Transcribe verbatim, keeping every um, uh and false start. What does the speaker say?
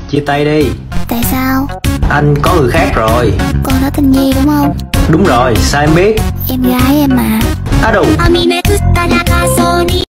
Chia tay đi. Tại sao? Anh có người khác rồi. Con đó tên Nhi đúng không? Đúng rồi, sao em biết? Em gái em mà. Á đù.